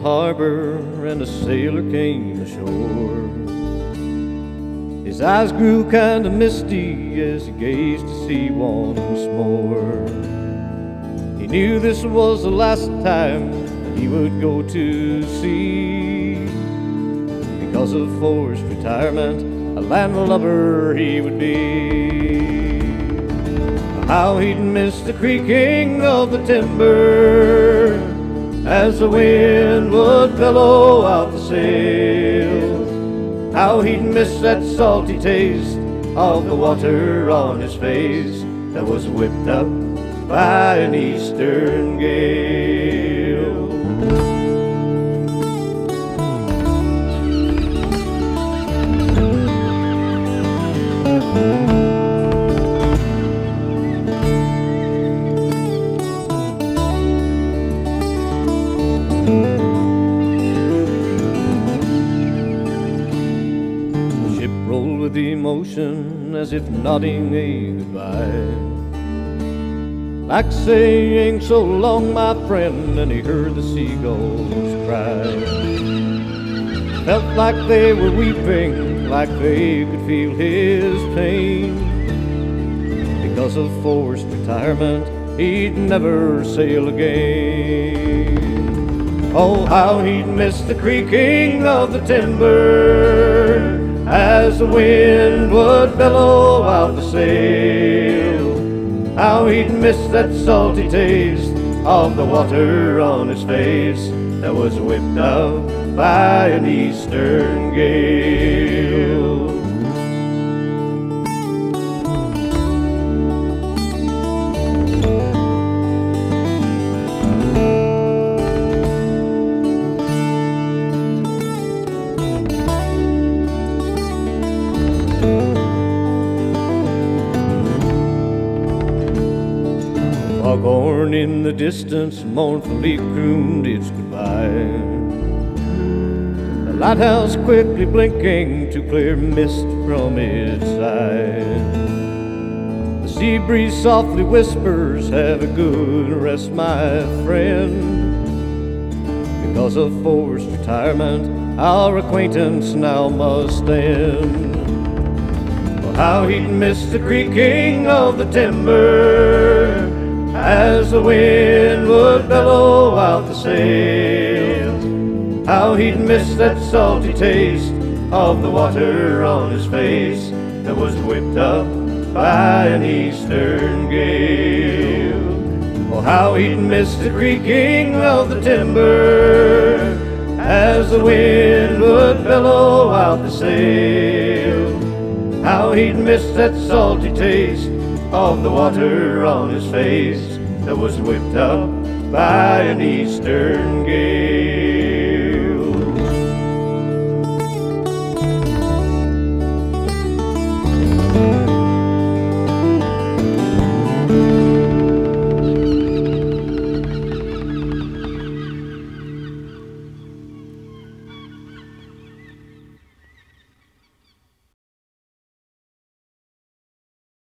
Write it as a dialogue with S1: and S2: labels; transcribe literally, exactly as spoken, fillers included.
S1: harbor and a sailor came ashore. His eyes grew kind of misty as he gazed to sea once more. He knew this was the last time that he would go to sea. Because of forced retirement, a landlubber he would be. How he'd miss the creaking of the timber as the wind would bellow out the sails. How he'd miss that salty taste of the water on his face that was whipped up by an eastern gale. The ship rolled with emotion as if nodding a goodbye, like saying so long my friend, and he heard the seagulls cry. Felt like they were weeping, like they could feel his pain. Because of forced retirement, he'd never sail again. Oh, how he'd miss the creaking of the timber as the wind would bellow out the sail. How he'd miss that salty taste of the water on his face that was whipped up by an eastern gale. Foghorn in the distance mournfully crooned its goodbye. The lighthouse quickly blinking to clear mist from its side. The sea breeze softly whispers, have a good rest, my friend. Because of forced retirement, our acquaintance now must end. Well, how he'd miss the creaking of the timber as the wind would bellow out the sails. How he'd miss that salty taste of the water on his face that was whipped up by an eastern gale. Oh, how he'd miss the creaking of the timber as the wind would bellow out the sails. How he'd miss that salty taste of the water on his face that was whipped up by an eastern gale.